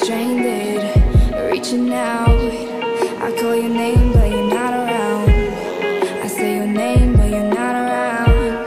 stranded, reaching out. I call your name, but you're not around. I say your name, but you're not around.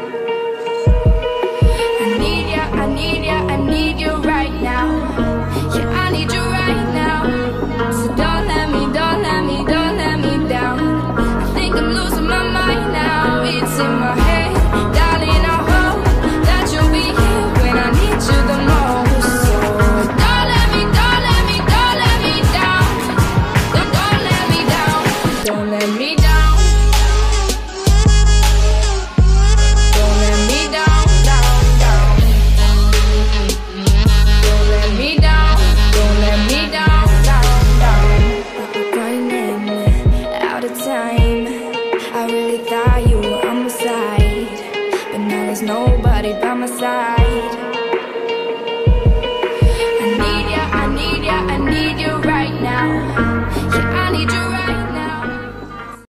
I need ya, I need ya, I need you right now. Yeah, I need you right now. So don't let me, don't let me, don't let me down. I think I'm losing my mind now. It's in my head, darling, I hope that you'll be here when I need you the most. So don't let me, don't let me, don't let me down. Don't let me down. Don't let me down. Don't let me down, down, down. Don't let me down. Don't let me down, down, down. Running out of time. I really thought you were on my side, but now there's nobody by my side.